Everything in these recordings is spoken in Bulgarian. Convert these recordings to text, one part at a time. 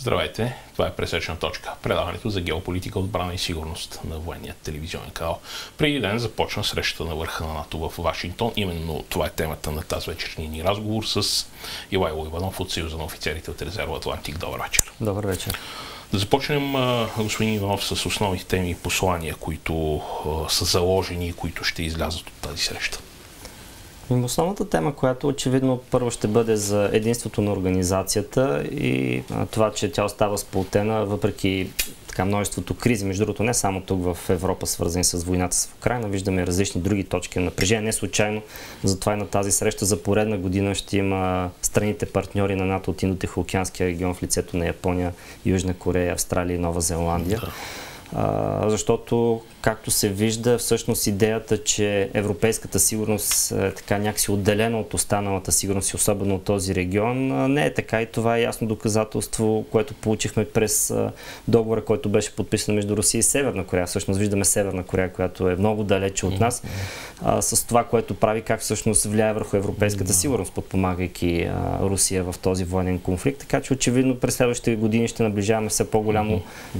Здравейте, това е Пресечна точка, предаването за геополитика, отбрана и сигурност на военния телевизионен канал. Преди ден започна срещата на върха на НАТО в Вашингтон. Именно това е темата на тази вечерния ни разговор с Ивайло Иванов от Съюза на офицерите от резерва Атлантик. Добър вечер. Добър вечер. Да започнем, господин Иванов, с основните теми и послания, които са заложени и които ще излязат от тази среща. Основната тема, която очевидно първо ще бъде за единството на организацията и това, че тя остава сплотена въпреки множеството кризи, между другото не само тук в Европа, свързани с войната в Украйна, виждаме различни други точки на напрежение. Не случайно, затова и на тази среща за поредна година ще има страните партньори на НАТО от Индотихоокеанския регион в лицето на Япония, Южна Корея, Австралия и Нова Зеландия. Защото, както се вижда, всъщност идеята, че европейската сигурност е така някакси отделена от останалата сигурност и особено от този регион, не е така и това е ясно доказателство, което получихме през договора, който беше подписан между Русия и Северна Корея. Всъщност виждаме Северна Корея, която е много далече от нас, с това, което прави, как всъщност влияе върху европейската сигурност, подпомагайки Русия в този военен конфликт. Така че очевидно през следващите години ще наближаваме все по-голямо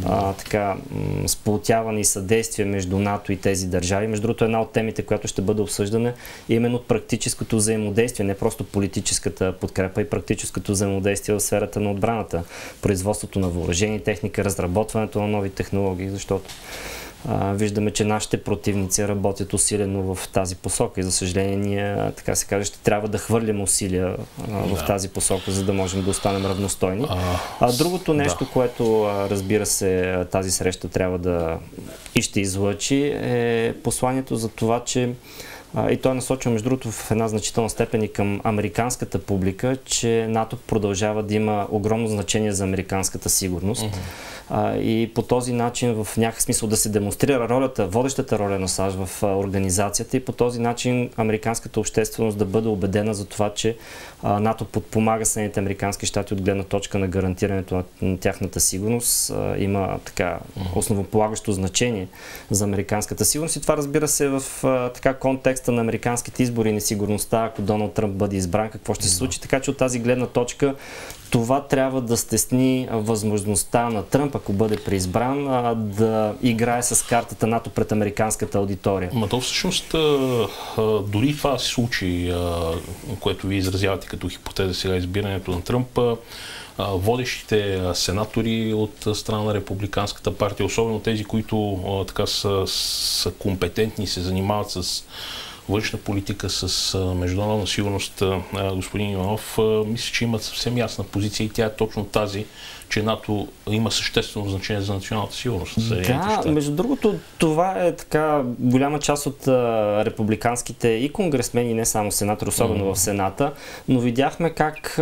сплотяване и съдействие между НАТО и тези държави. Между другото, една от темите, която ще бъде обсъждана, е именно практическото взаимодействие, не просто политическата подкрепа и практическото взаимодействие в сферата на отбраната, производството на въоръжени техника, разработването на нови технологии, защото виждаме, че нашите противници работят усилено в тази посока и за съжаление ние, така се каже, ще трябва да хвърлим усилия в тази посока, за да можем да останем равностойни. Другото нещо, което разбира се тази среща трябва да и ще излъчи, е посланието за това, че и той е насочен, между другото, в една значителна степен и към американската публика, че НАТО продължава да има огромно значение за американската сигурност. И по този начин в някакъв смисъл да се демонстрира ролята, водещата роля на САЩ в организацията и по този начин американската общественост да бъде убедена за това, че НАТО подпомага Съединените американски щати от гледна точка на гарантирането на тяхната сигурност. Има така основополагащо значение за американската сигурност и това разбира се в контекста на американските избори и несигурността, ако Доналд Тръмп бъде избран, какво ще се случи. Така че от тази гледна точка това трябва да стесни възможността на Тръмп, ако бъде преизбран, да играе с картата НАТО пред американската аудитория. То всъщност дори това се случи, което вие изразявате като хипотеза сега избирането на Тръмп, водещите сенатори от страна на Републиканската партия, особено тези, които така са компетентни, се занимават с външна политика, с международна сигурност, господин Иванов, мисля, че имат съвсем ясна позиция и тя е точно тази, че НАТО има съществено значение за националната сигурност. Между другото, това е така голяма част от републиканските и конгресмени, не само сенатори, особено в Сената, но видяхме как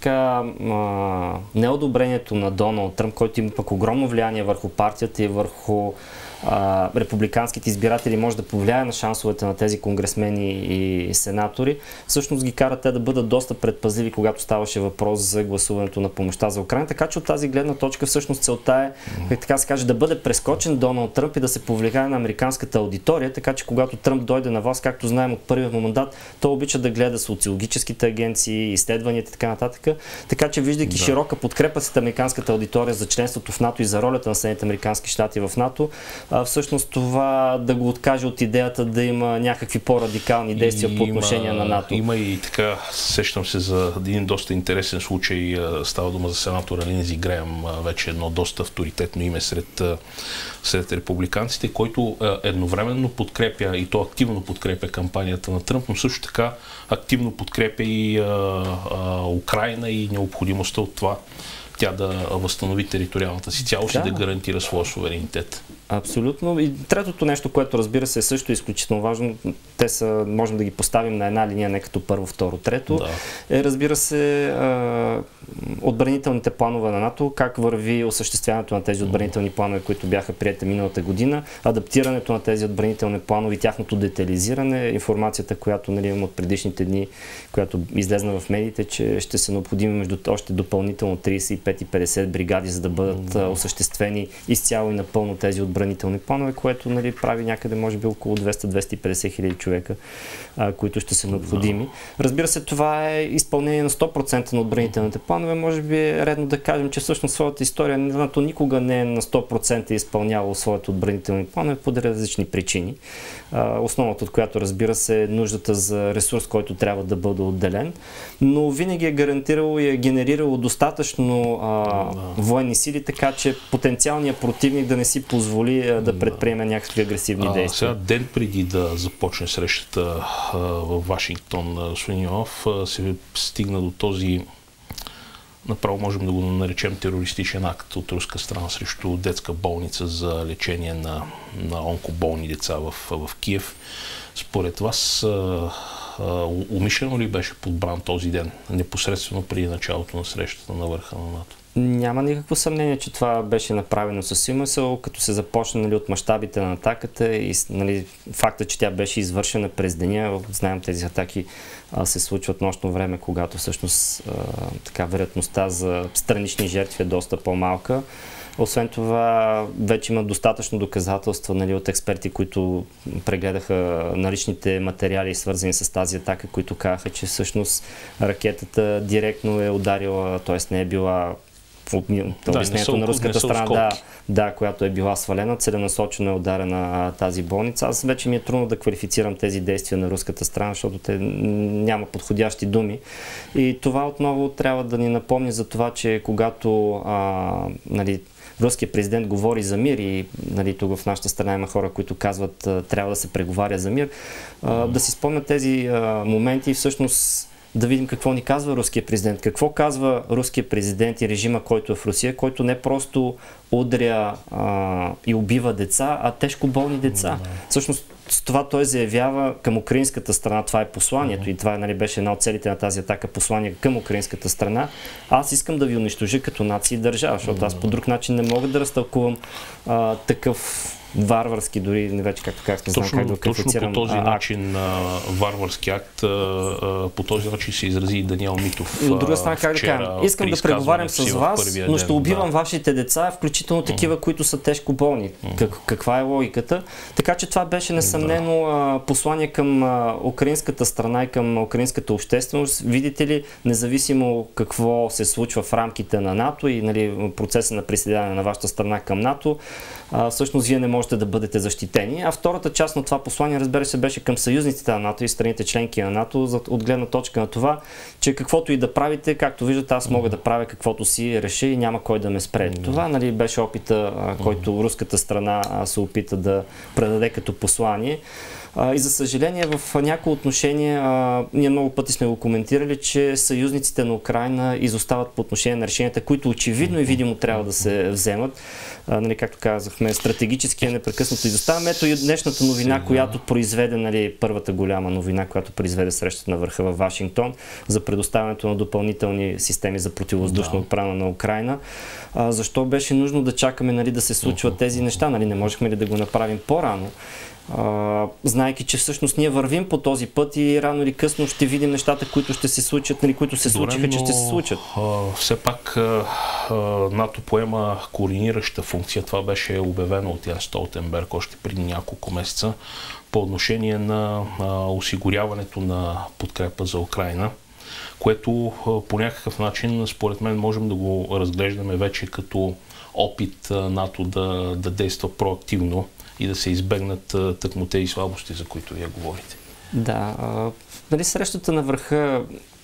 неодобрението на Доналд Тръмп, който има пък огромно влияние върху партията и върху републиканските избиратели, може да повлияе на шансовете на тези конгресмени и сенатори, всъщност ги карат те да бъдат доста предпазливи, когато ставаше въпрос за гласуването на помощта за Украйна. Така че от тази гледна точка всъщност целта е, така се каже, да бъде прескочен Доналд Тръмп и да се повлияе на американската аудитория, така че когато Тръмп дойде на власт, както знаем от първия му мандат, той обича да гледа социологическите агенции, изследванията и така нататък. Така че виждайки широка подкрепа с американската аудитория за членството в НАТО и за ролята на Съединените американски щати в НАТО, всъщност това да го откаже от идеята да има някакви по-радикални действия по отношение на НАТО. Има и така, сещам се за един доста интересен случай, става дума за сенатора Линдзи Греъм, вече едно доста авторитетно име сред републиканците, който едновременно подкрепя и то активно подкрепя кампанията на Тръмп, но също така активно подкрепя и Украйна и необходимостта от това тя да възстанови териториалната си цялост и да гарантира своя суверенитет. Абсолютно. И третото нещо, което разбира се е също изключително важно, те са, можем да ги поставим на една линия, не като първо, второ, трето, е разбира се отбранителните планове на НАТО, как върви осъществяването на тези отбранителни планове, които бяха приети миналата година, адаптирането на тези отбранителни планове и тяхното детализиране, информацията, която имам от предишните дни, която излезна в медиите, че ще се необходими между още допълнително 35 и 50 бригади, за да бъдат осъществени изцяло и напълно тези отбранителни отбранителни планове, което нали, прави някъде може би около 200-250 хиляди човека, които ще са необходими. Разбира се, това е изпълнение на 100% на отбранителните планове. Може би е редно да кажем, че всъщност своята история НАТО никога не е на 100% изпълнявало своите отбранителни планове по различни причини. Основната от която, разбира се, е нуждата за ресурс, който трябва да бъде отделен, но винаги е гарантирало и е генерирало достатъчно военни сили, така че потенциалният противник да не си позволи да предприеме някакви агресивни действия. Сега, ден преди да започне срещата в Вашингтон, Свиньов, се стигна до този, направо можем да го наречем терористичен акт от руска страна срещу детска болница за лечение на онкоболни деца в Киев. Според вас, умишлено ли беше подбран този ден, непосредствено преди началото на срещата на върха на НАТО? Няма никакво съмнение, че това беше направено със умисъл, като се започна нали, от мащабите на атаката и нали, факта, че тя беше извършена през деня. Знаем, тези атаки се случват нощно време, когато всъщност вероятността за странични жертви е доста по-малка. Освен това, вече има достатъчно доказателства нали, от експерти, които прегледаха наличните материали, свързани с тази атака, които казаха, че всъщност ракетата директно е ударила, т.е. не е била обяснението на руската страна, която е била свалена, целенасочено е ударена тази болница. Аз вече ми е трудно да квалифицирам тези действия на руската страна, защото те няма подходящи думи. И това отново трябва да ни напомни за това, че когато нали, руският президент говори за мир и нали, тук в нашата страна има хора, които казват трябва да се преговаря за мир, да си спомнят тези моменти и всъщност да видим какво ни казва руският президент. Какво казва руският президент и режима, който е в Русия, който не просто удря и убива деца, а тежко болни деца. Всъщност с това той заявява към украинската страна, това е посланието и това нали, беше една от целите на тази атака, послание към украинската страна. Аз искам да ви унищожа като нация и държава, защото аз по друг начин не мога да разтълкувам такъв варварски, дори не вече както казах, не знам как да го квалифицирам. Точно по този начин варварски акт, по този начин се изрази и Даниел Митов. И от друга страна, как да кажем, искам да преговарям с вас, но ще убивам вашите деца, включително такива, които са тежко болни. Каква е логиката? Така че това беше несъмнено послание към украинската страна и към украинската общественост. Видите ли, независимо какво се случва в рамките на НАТО и нали, процеса на присъединяване на вашата страна към НАТО, всъщност вие не можете да бъдете защитени. А втората част на това послание, разбира се, беше към съюзниците на НАТО и страните членки на НАТО, от гледна точка на това, че каквото и да правите, както виждате, аз мога да правя каквото си реша и няма кой да ме спре. Това нали, беше опита, който руската страна се опита да предаде като послание. И за съжаление в някои отношения, ние много пъти сме го коментирали, че съюзниците на Украйна изостават по отношение на решенията, които очевидно и видимо трябва да се вземат. Нали, както казахме, стратегически непрекъснато изоставаме. Ето и днешната новина, която произведе, нали, първата голяма новина, която произведе срещата на върха в Вашингтон за предоставянето на допълнителни системи за противовъздушна отбрана на Украйна. Защо беше нужно да чакаме нали, да се случват тези неща? Нали, не можехме ли да го направим по-рано? Знайки, че всъщност ние вървим по този път и рано или късно ще видим нещата, които ще се случат, нали, които се случиха, че ще се случат. Все пак НАТО поема координираща функция. Това беше обявено от Ян Столтенберг още преди няколко месеца по отношение на осигуряването на подкрепа за Украйна, което по някакъв начин, според мен, можем да го разглеждаме вече като опит НАТО да действа проактивно и да се избегнат тъкмо тези слабости, за които вие говорите. Да, нали, срещата на върха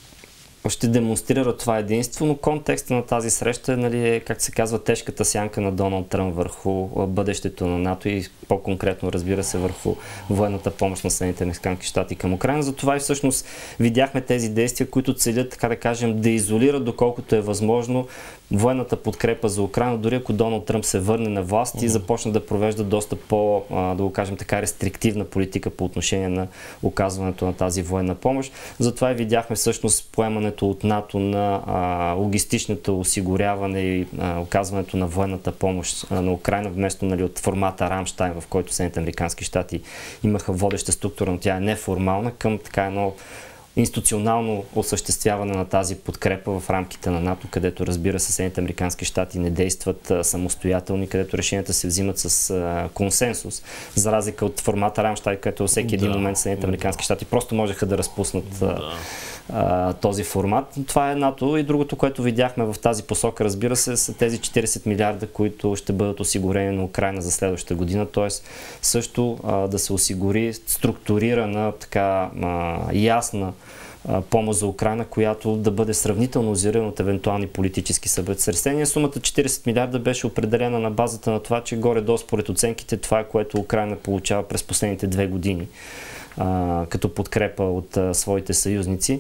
ще демонстрира това единство, но контекста на тази среща е, нали, как се казва, тежката сянка на Доналд Тръмп върху бъдещето на НАТО и по-конкретно, разбира се, върху военната помощ на Съединените американски щати към Украйна. Затова и всъщност видяхме тези действия, които целят, така да кажем, да изолират доколкото е възможно военната подкрепа за Украйна, дори ако Доналд Тръмп се върне на власт и започне да провежда доста по, да го кажем така, рестриктивна политика по отношение на оказването на тази военна помощ. Затова и видяхме всъщност поемането от НАТО на логистичното осигуряване и оказването на военната помощ на Украйна, вместо нали, от формата Рамштайн, в който Съединените американски щати имаха водеща структура, но тя е неформална, към така едно институционално осъществяване на тази подкрепа в рамките на НАТО, където, разбира се, Съединените американски щати не действат самостоятелни, където решенията се взимат с консенсус, за разлика от формата Рамштайн, където всеки един момент Съединените американски щати просто можеха да разпуснат този формат. Това е НАТО. И другото, което видяхме в тази посока, разбира се, са тези 40 милиарда, които ще бъдат осигурени на Украйна за следващата година, т.е. също да се осигури структурирана, така ясна помощ за Украйна, която да бъде сравнително озирана от евентуални политически сътресения. Сумата 40 милиарда беше определена на базата на това, че горе-долу според оценките това е, което Украйна получава през последните 2 години като подкрепа от своите съюзници.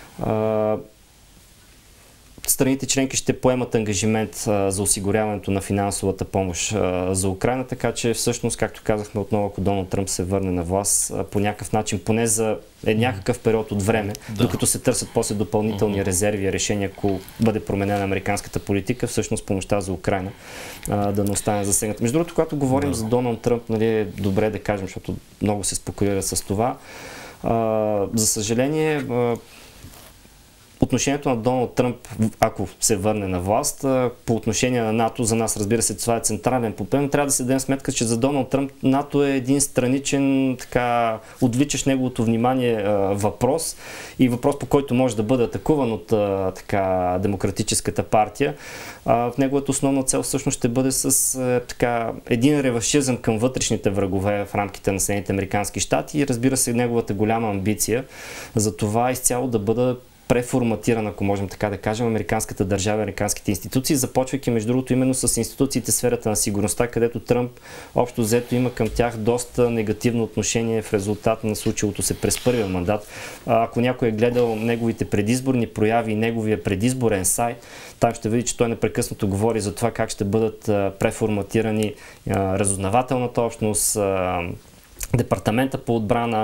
Страните членки ще поемат ангажимент за осигуряването на финансовата помощ за Украйна, така че всъщност, както казахме отново, ако Доналд Тръмп се върне на власт, по някакъв начин, поне за някакъв период от време, докато се търсят после допълнителни резерви и решения, ако бъде променена американската политика, всъщност помощта за Украйна да не остане засегната. Между другото, когато говорим за Доналд Тръмп, нали, е добре да кажем, защото много се спекулира с това. За съжаление, отношението на Доналд Тръмп, ако се върне на власт, по отношение на НАТО, за нас, разбира се, това е централен проблем. Трябва да се дадем сметка, че за Доналд Тръмп НАТО е един страничен, така, отвличащ неговото внимание въпрос и въпрос, по който може да бъде атакуван от така, Демократическата партия. В неговата основна цел всъщност ще бъде с така, един реваншизъм към вътрешните врагове в рамките на Съединените американски щати и, разбира се, неговата голяма амбиция за това изцяло да бъде преформатирана, ако можем така да кажем, американската държава, американските институции, започвайки между другото именно с институциите в сферата на сигурността, където Тръмп общо взето има към тях доста негативно отношение в резултат на случилото се през първия мандат. Ако някой е гледал неговите предизборни прояви и неговия предизборен сайт, там ще види, че той непрекъснато говори за това как ще бъдат преформатирани разузнавателната общност, Департамента по отбрана,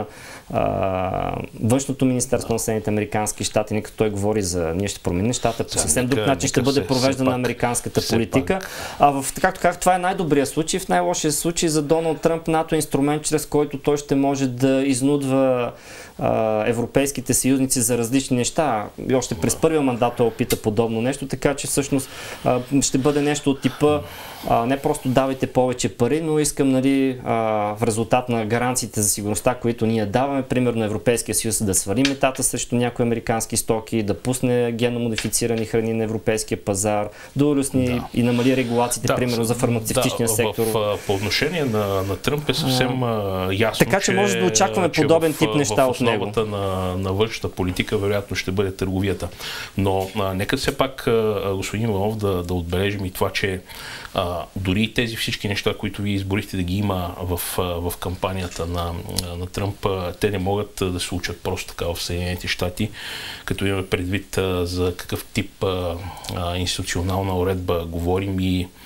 Външното министерство на Съединените американски щати, не като той говори за ние ще променим нещата, по съвсем друг начин ще бъде провеждана американската политика. Както казах, това е най-добрият случай. В най-лошия случай за Доналд Тръмп НАТО е инструмент, чрез който той ще може да изнудва европейските съюзници за различни неща. И още през първия мандат той опита подобно нещо, така че всъщност ще бъде нещо от типа не просто давайте повече пари, но искам, нали, в резултат на гаранциите за сигурността, които ние даваме, примерно Европейския съюз да свали метата срещу някои американски стоки, да пусне генномодифицирани храни на европейския пазар, да улесни и намали регулациите, примерно за фармацевтичния сектор. По отношение на Тръмп е съвсем ясно, така че може да очакваме подобен тип неща от него. В основата на външната политика вероятно ще бъде търговията. Но нека все пак, господин Иванов, да отбележим и това, че дори тези всички неща, които вие изборихте да ги има в кампанията на Тръмп, те не могат да се случат просто така в Съединените щати, като имаме предвид за какъв тип институционална уредба говорим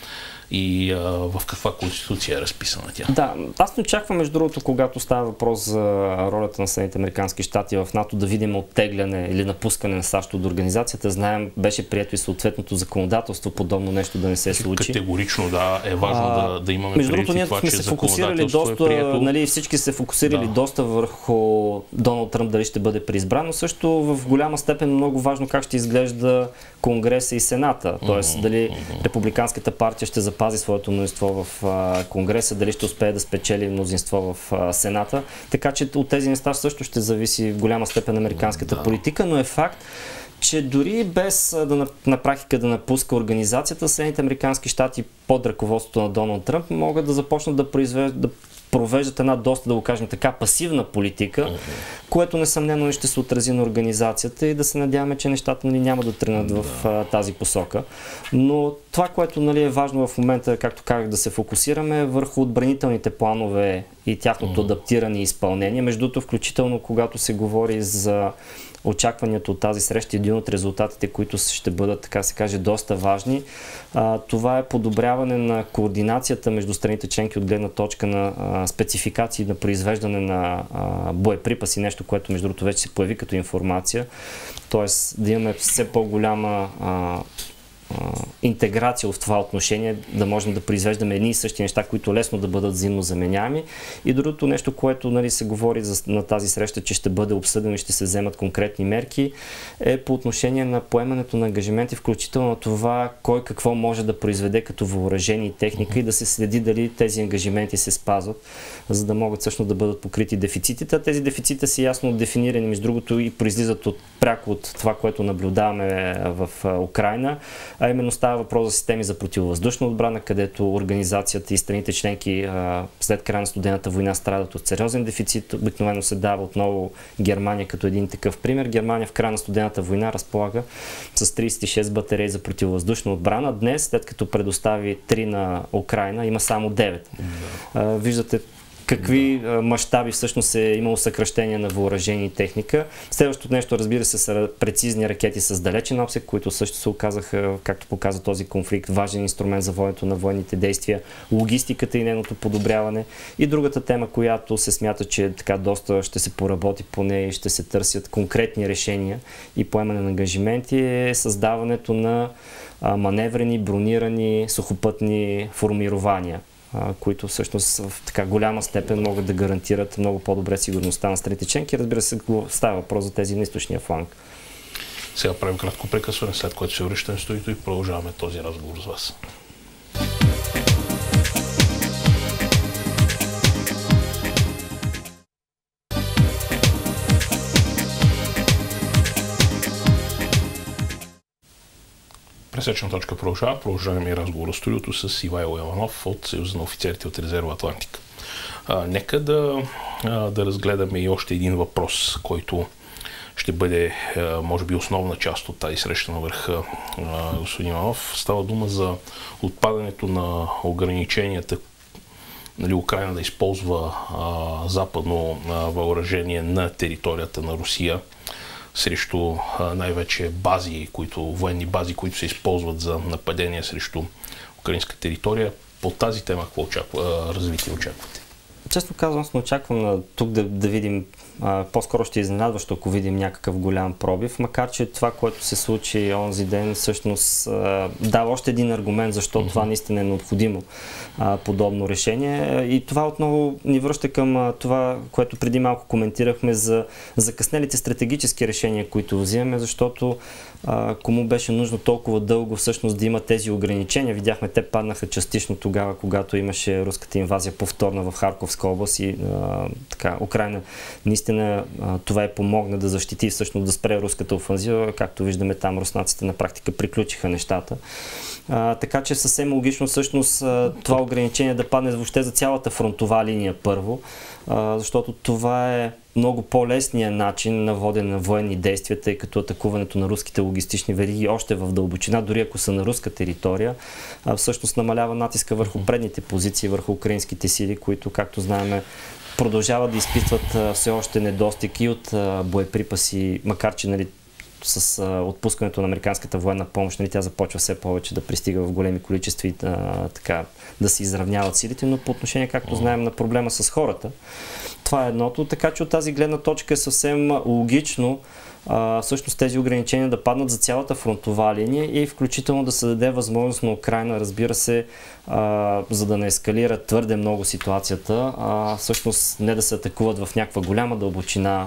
и в каква конституция е разписана тя. Да, аз не очаквам, между другото, когато става въпрос за ролята на Съединените американски щати в НАТО, да видим оттегляне или напускане на САЩ от организацията. Знаем, беше прието и съответното законодателство, подобно нещо да не се случи. Категорично, да, е важно да имаме между другото, ние това, сме се фокусирали доста, нали, всички се фокусирали доста върху Доналд Тръмп, дали ще бъде преизбран, но също в голяма степен много важно как ще изглежда Конгреса и Сената. Тоест, дали Републиканската партия ще запази своето мнозинство в Конгреса, дали ще успее да спечели мнозинство в Сената. Така че от тези неща също ще зависи в голяма степен американската политика, но е факт, че дори без на практика да напуска организацията, Съединените американски щати под ръководството на Доналд Тръмп могат да започнат да провеждат една доста, да го кажем така, пасивна политика, което несъмнено ще се отрази на организацията и да се надяваме, че нещата, нали, няма да тръгнат в тази посока. Но това, което, нали, е важно в момента, както казах, да се фокусираме върху отбранителните планове и тяхното адаптиране и изпълнение. Между другото, включително когато се говори за очакванията от тази среща, един от резултатите, които ще бъдат, така се каже, доста важни, това е подобряване на координацията между страните членки от гледна точка на спецификации на произвеждане на боеприпаси, нещо, което между другото вече се появи като информация. Тоест да имаме все по-голяма интеграция в това отношение, да можем да произвеждаме едни и същи неща, които лесно да бъдат взаимно заменяеми. И другото нещо, което нали, се говори на тази среща, че ще бъде обсъдено и ще се вземат конкретни мерки, е по отношение на поемането на ангажименти, включително на това кой какво може да произведе като въоръжение и техника и да се следи дали тези ангажименти се спазват, за да могат всъщност да бъдат покрити дефицитите. Тези дефицити са ясно дефинирани, между другото, и произлизат пряко от това, което наблюдаваме в Украйна, а именно става въпрос за системи за противовъздушна отбрана, където организацията и страните членки след края на студената война страдат от сериозен дефицит. Обикновено се дава отново Германия като един такъв пример. Германия в края на студената война разполага с 36 батереи за противовъздушна отбрана. Днес, след като предостави 3 на Украйна, има само 9. Виждате какви мащаби всъщност е имало съкращение на въоръжение и техника. Следващото нещо, разбира се, са прецизни ракети с далечен обсег, които също се оказаха, както показва този конфликт, важен инструмент за воденето на военните действия, логистиката и нейното подобряване. И другата тема, която се смята, че така доста ще се поработи по нея и ще се търсят конкретни решения и поемане на ангажименти, е създаването на маневрени, бронирани, сухопътни формирования, които всъщност в така голяма степен могат да гарантират много по-добре сигурността на страните членки. Разбира се, става въпрос за тези на източния фланг. Сега правим кратко прекъсване, след което се връщаме в студиото и продължаваме този разговор с вас. Пресечна точка продължава. Продължаваме и разговор в студиото с Ивайло Иванов от Съюза на офицерите от резерва Атлантика. Нека да разгледаме и още един въпрос, който ще бъде, може би, основна част от тази среща на върха, господин Иванов. Става дума за отпадането на ограниченията, нали, Украйна да използва западно въоръжение на територията на Русия срещу най-вече военни бази, които се използват за нападение срещу украинска територия. По тази тема какво развитие очаквате? Често казвам, не очаквам тук да видим, по-скоро ще изненадващо, ако видим някакъв голям пробив, макар че това, което се случи онзи ден, всъщност дава още един аргумент, защо това наистина е необходимо подобно решение. И това отново ни връща към това, което преди малко коментирахме за закъснелите стратегически решения, които взимаме, защото кому беше нужно толкова дълго всъщност да има тези ограничения. Видяхме, те паднаха частично тогава, когато имаше руската инвазия повторна в Харковска област и така, Украйна наистина това е помогна да защити, всъщност да спре руската офанзива. Както виждаме, там руснаците на практика приключиха нещата. Така че съвсем логично всъщност това ограничение да падне въобще за цялата фронтова линия първо, защото това е много по-лесният начин на водене на военни действия, тъй като атакуването на руските логистични вериги още в дълбочина, дори ако са на руска територия, всъщност намалява натиска върху предните позиции, върху украинските сили, които, както знаем, продължават да изпитват все още недостиг и от боеприпаси, макар че, нали, с отпускането на американската военна помощ, нали, тя започва все повече да пристига в големи количества и така, да се изравняват силите, но по отношение, както знаем, на проблема с хората, това е едното. Така че от тази гледна точка е съвсем логично всъщност тези ограничения да паднат за цялата фронтова линия и включително да се даде възможност на Украйна, разбира се, за да не ескалира твърде много ситуацията, всъщност не да се атакуват в някаква голяма дълбочина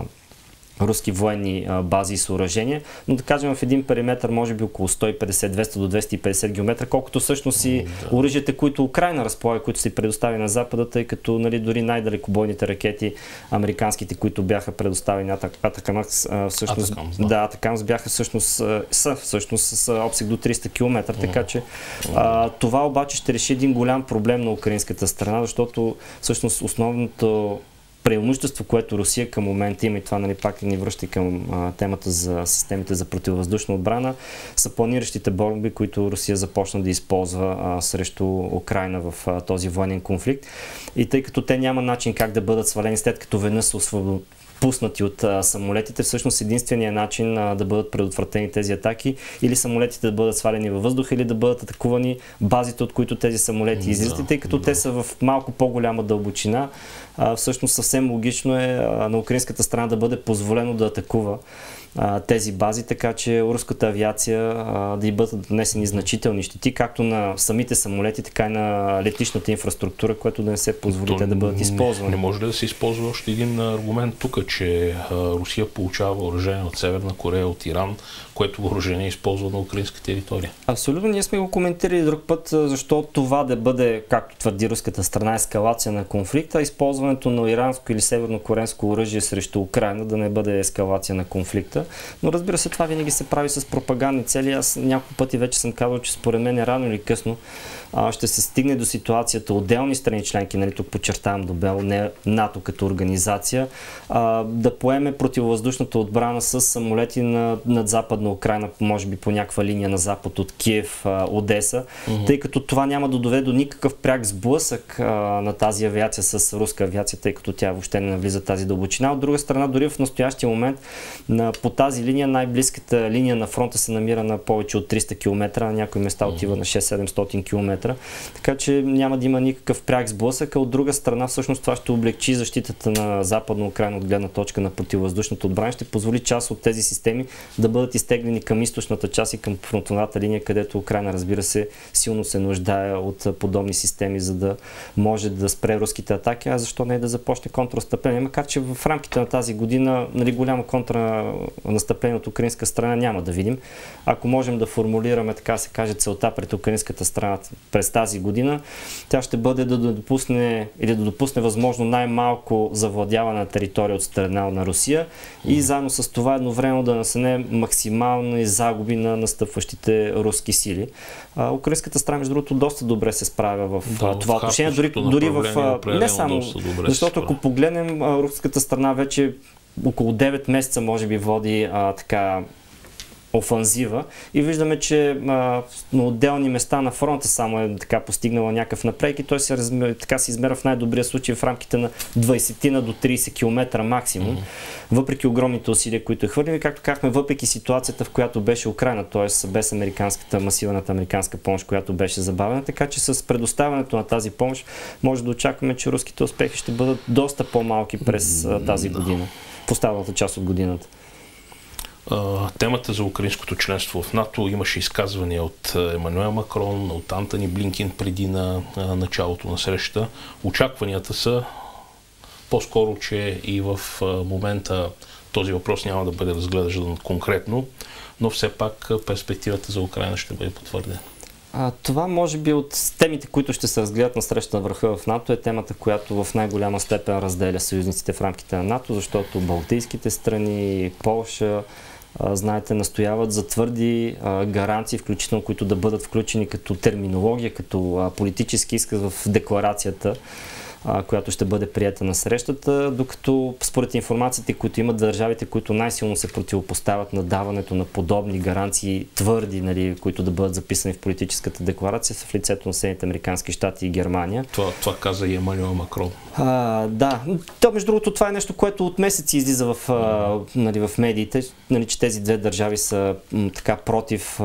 руски военни бази и съоръжения, но да кажем в един периметр може би около 150, 200 до 250 км, колкото всъщност и оръжията, които Украйна разполага, които се предостави на Запада, тъй като, нали, дори най-далекобойните ракети, американските, които бяха предоставени Атакамс, всъщност, Атакамс бяха всъщност с обсег до 300 км, така че това обаче ще реши един голям проблем на украинската страна, защото всъщност основното преимущество, което Русия към момента има, и това, нали, пак ни връща към темата за системите за противовъздушна отбрана, са планиращите бомби, които Русия започна да използва срещу Украйна в този военен конфликт. И тъй като те няма начин как да бъдат свалени след като веднъж са пуснати от самолетите, всъщност единственият начин да бъдат предотвратени тези атаки, или самолетите да бъдат свалени във въздуха, или да бъдат атакувани базите, от които тези самолети излизат, тъй като те са в малко по-голяма дълбочина. Всъщност съвсем логично е на украинската страна да бъде позволено да атакува тези бази, така че руската авиация да й бъдат нанесени значителни щети, както на самите самолети, така и на летищната инфраструктура, което да не се позволи те да бъдат използвани. Не може ли да се използва още един аргумент тук, че Русия получава въоръжение от Северна Корея, от Иран, което въоръжение е използва на украинска територия? Абсолютно, ние сме го коментирали друг път, защо това да бъде, както твърди руската страна, ескалация на конфликта, а използването на иранско или севернокорейско оръжие срещу Украйна да не бъде ескалация на конфликта. Но разбира се, това винаги се прави с пропагандни цели. Аз няколко пъти вече съм казал, че според мен рано или късно ще се стигне до ситуацията отделни страни членки, нали, тук подчертавам дебело, не НАТО като организация, да поеме противовъздушната отбрана с самолети над Западна Украйна, може би по някаква линия на запад от Киев, Одеса, тъй като това няма да доведе до никакъв пряк сблъсък на тази авиация с руска авиация, тъй като тя въобще не навлиза тази дълбочина. От друга страна, дори в настоящия момент по тази линия, най-близката линия на фронта се намира на повече от 300 км, на някои места отива на 600-700 км. Така че няма да има никакъв пряк сблъсък, а от друга страна всъщност това ще облегчи защитата на Западна Украйна от гледна точка на противовъздушната отбрана, ще позволи част от тези системи да бъдат изтеглени към източната част и към фронтовата линия, където Украйна, разбира се, силно се нуждае от подобни системи, за да може да спре руските атаки, а защо не да започне контрнастъпление, макар че в рамките на тази година, нали, голямо контрнастъпление от украинска страна няма да видим. Ако можем да формулираме, така се каже, целта пред украинската страна през тази година, тя ще бъде да допусне възможно най-малко завладяване на територия от страна на Русия и заедно с това едновременно да насене максимални загуби на настъпващите руски сили. Украинската страна, между другото, доста добре се справя в това отношение, дори в не само, защото ако погледнем, руската страна вече около 9 месеца може би води така офанзива и виждаме, че на отделни места на фронта само е така постигнала някакъв напредък и той се измерва в най-добрия случай в рамките на 20 до 30 км максимум, въпреки огромните усилия, които е хвърлим и както казахме, въпреки ситуацията, в която беше Украйна, т.е. без масивната американска помощ, която беше забавена, така че с предоставянето на тази помощ може да очакваме, че руските успехи ще бъдат доста по-малки през тази година, в останалата част от годината. Темата за украинското членство в НАТО имаше изказвания от Емануел Макрон, от Антони Блинкен преди на началото на среща. Очакванията са по-скоро, че и в момента този въпрос няма да бъде разгледан конкретно, но все пак перспективата за Украйна ще бъде потвърдена. Това може би от темите, които ще се разгледат на среща на върха в НАТО, е темата, която в най-голяма степен разделя съюзниците в рамките на НАТО, защото балтийските страни, Полша, знаете, настояват за твърди гаранции, включително които да бъдат включени като терминология, като политически изказ в декларацията, която ще бъде приета на срещата, докато според информациите, които имат държавите, които най-силно се противопоставят на даването на подобни гаранции, твърди, нали, които да бъдат записани в политическата декларация, са в лицето на Съединените американски щати и Германия. Това каза и Емануел Макрон. Да, то между другото това е нещо, което от месеци излиза в медиите, нали, че тези две държави са така против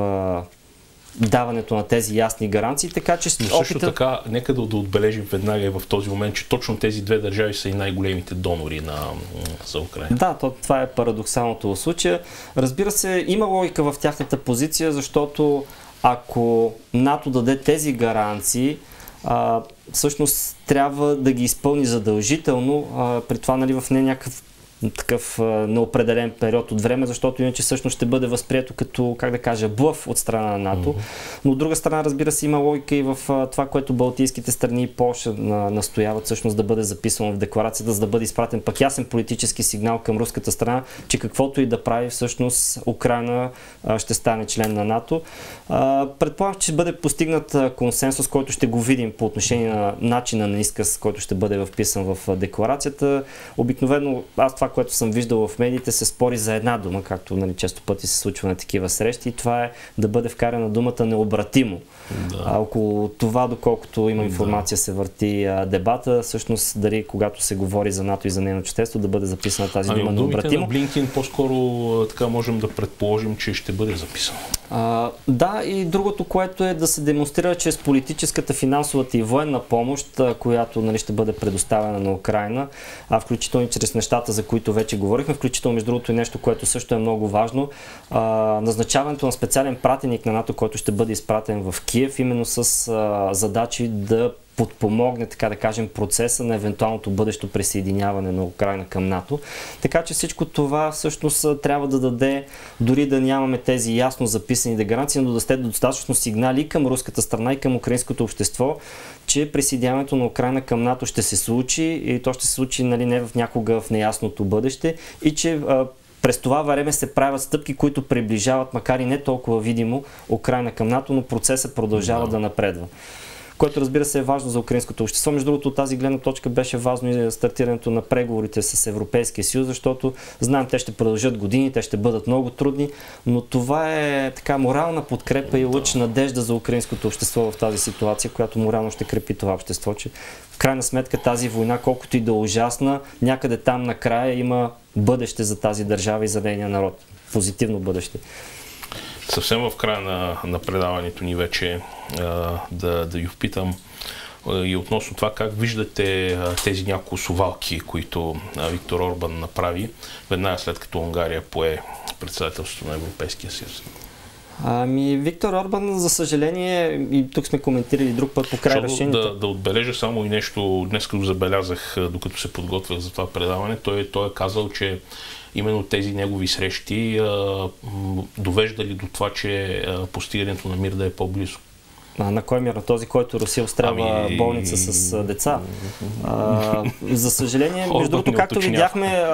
даването на тези ясни гаранции, така че но също така, нека да отбележим веднага и в този момент, че точно тези две държави са и най-големите донори за Украйна. Да, това е парадоксалното в случая. Разбира се, има логика в тяхната позиция, защото ако НАТО даде тези гаранции, всъщност трябва да ги изпълни задължително, при това, нали, в не някакъв такъв неопределен период от време, защото иначе всъщност ще бъде възприето като, как да кажа, блъф от страна на НАТО. Но от друга страна, разбира се, има логика и в това, което балтийските страни и Полша настояват всъщност да бъде записано в декларацията, за да бъде изпратен пък ясен политически сигнал към руската страна, че каквото и да прави, всъщност Украйна ще стане член на НАТО. Предполагам, че ще бъде постигнат консенсус, който ще го видим по отношение на начина на изказ, който ще бъде вписан в декларацията. Обикновено това, което съм виждал в медиите, се спори за една дума, както, нали, често пъти се случва на такива срещи, и това е да бъде вкарана думата необратимо. Да. Около това, доколкото има информация, се върти дебата, всъщност дали когато се говори за НАТО и за нейно членство, да бъде записана тази дума необратимо. На Блинкен по-скоро така можем да предположим, че ще бъде записано. Да, и другото, което е да се демонстрира чрез политическата, финансовата и военна помощ, която нали, ще бъде предоставена на Украйна, включително и чрез нещата, за които вече говорихме, включително между другото и нещо, което също е много важно, назначаването на специален пратеник на НАТО, който ще бъде изпратен в Киев, именно с задачи да подпомогне, така да кажем, процеса на евентуалното бъдещо присъединяване на Украйна към НАТО. Така че всичко това всъщност трябва да даде, дори да нямаме тези ясно записани гаранции, но да сте достатъчно сигнали и към руската страна и към украинското общество, че присъединяването на Украйна към НАТО ще се случи и то ще се случи нали, не в някога в неясното бъдеще и че през това време се правят стъпки, които приближават, макар и не толкова видимо, Украйна към НАТО, но процесът продължава да напредва. Което разбира се е важно за украинското общество. Между другото, от тази гледна точка беше важно и стартирането на преговорите с Европейския съюз, защото знаем, те ще продължат години, те ще бъдат много трудни, но това е така морална подкрепа и лъч надежда за украинското общество в тази ситуация, която морално ще крепи това общество, че в крайна сметка тази война, колкото и да е ужасна, някъде там накрая има бъдеще за тази държава и за нейния народ. Позитивно бъдеще. Съвсем в края на предаването ни вече да ви впитам и относно това как виждате тези няколко совалки, които Виктор Орбан направи веднага след като Унгария пое председателството на Европейския съюз. Виктор Орбан, за съжаление, и тук сме коментирали друг път по край решението. Да отбележа само и нещо, днес като забелязах, докато се подготвях за това предаване, той е казал, че именно тези негови срещи довеждали до това, че постигането на мир да е по-близо. На кой мир? На този, който Русия обстрелва болница с деца. За съжаление, между другото, както видяхме,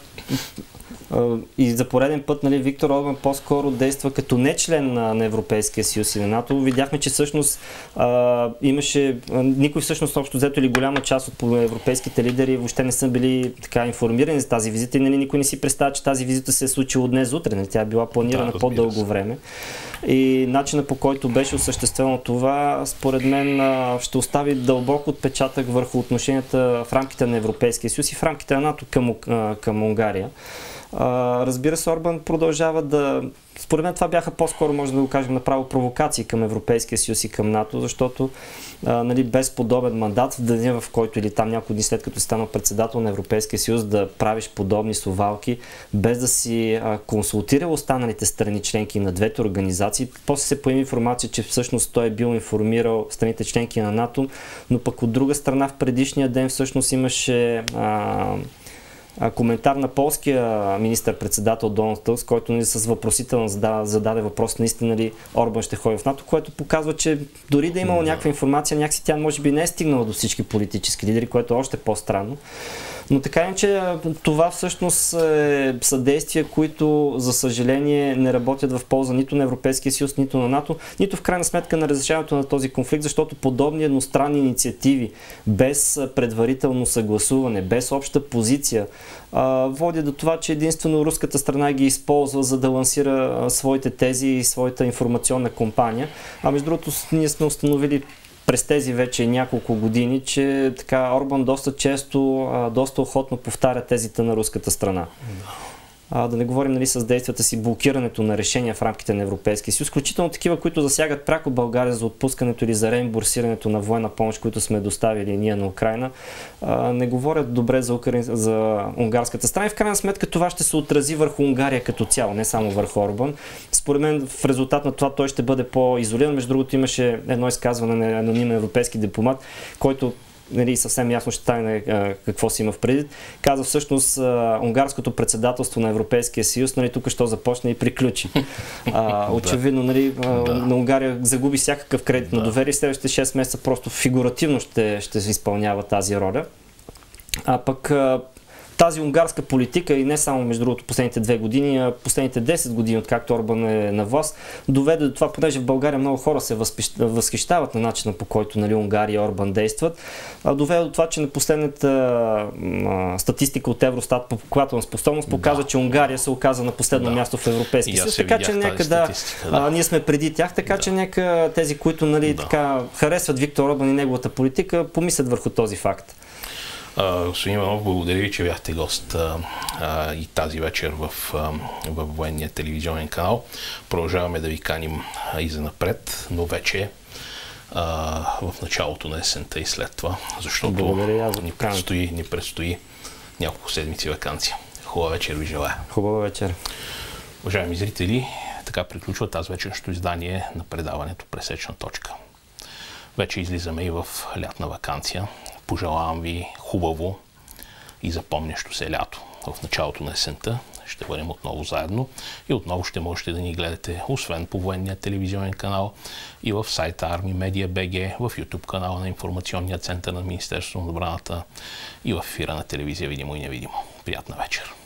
и за пореден път нали, Виктор Орбан по-скоро действа като не член на Европейския съюз и на НАТО. Видяхме, че всъщност имаше никой всъщност общо взето или голяма част от европейските лидери въобще не са били така информирани за тази визита и нали, никой не си представя, че тази визита се е случила днес-утре. Нали, тя е била планирана по-дълго време. И начинът по който беше осъществено това, според мен ще остави дълбок отпечатък върху отношенията в рамките на Европейския съюз и в рамките на НАТО към Унгария. Разбира се, Орбан продължава да... Според мен това бяха по-скоро, може да го кажем, направо провокации към Европейския съюз и към НАТО, защото нали, без подобен мандат в деня, в който или там няколко дни след като си станал председател на Европейския съюз да правиш подобни совалки, без да си консултирал останалите страни членки на двете организации. После се появи информация, че всъщност той е бил информирал страните членки на НАТО, но пък от друга страна в предишния ден всъщност имаше коментар на полския министър-председател Доналд Туск, който нали, с въпросително зададе въпрос наистина ли Орбан ще ходи в НАТО, което показва, че дори да е имало някаква информация, някакси тя може би не е стигнала до всички политически лидери, което е още по-странно. Но така че това всъщност са действия, които за съжаление не работят в полза нито на Европейския съюз, нито на НАТО, нито в крайна сметка на разрешаването на този конфликт, защото подобни едностранни инициативи без предварително съгласуване, без обща позиция, води до това, че единствено руската страна ги използва за да лансира своите тези и своята информационна кампания. Между другото ние сме установили през тези вече няколко години, че така Орбан доста често, доста охотно повтаря тезите на руската страна. Да не говорим нали, с действията си блокирането на решения в рамките на Европейския съюз, включително такива, които засягат пряко България за отпускането или за реимбурсирането на военна помощ, които сме доставили ние на Украйна, не говорят добре за унгарската страна и в крайна сметка това ще се отрази върху Унгария като цяло, не само върху Орбан. Според мен в резултат на това той ще бъде по-изолиран. Между другото имаше едно изказване на анонимен европейски дипломат, който нали, съвсем ясно ще стане какво си има в предвид. Каза всъщност унгарското председателство на Европейския съюз, нали, тук що започне и приключи. Очевидно, нали, на Унгария загуби всякакъв кредит на доверие и следващите 6 месеца просто фигуративно ще се изпълнява тази роля. Пък тази унгарска политика и не само между другото последните 2 години, а последните 10 години, откакто Орбан е на власт, доведе до това, понеже в България много хора се възхищават на начина по който нали, Унгария и Орбан действат, доведе до това, че на последната статистика от Евростат по покупателна способност показва, че Унгария се оказа на последно място в Европейския съюз. Така че нека ние сме преди тях, така че нека тези, които нали, така, харесват Виктор Орбан и неговата политика, помислят върху този факт. Господин Иванов, благодаря ви, че бяхте гост и тази вечер в военния телевизионен канал. Продължаваме да ви каним и за напред, но вече в началото на есента и след това, защото ни предстои няколко седмици ваканция. Хубава вечер ви желая. Хубава вечер. Уважаеми зрители, така приключва тази вечерното издание на предаването Пресечна точка. Вече излизаме и в лятна ваканция. Пожелавам ви хубаво и запомнящо се лято. В началото на есента ще бъдем отново заедно и отново ще можете да ни гледате, освен по военния телевизионен канал, и в сайта Army Media BG, в YouTube канала на информационния център на Министерството на отбраната и в ефира на телевизия Видимо и невидимо. Приятна вечер!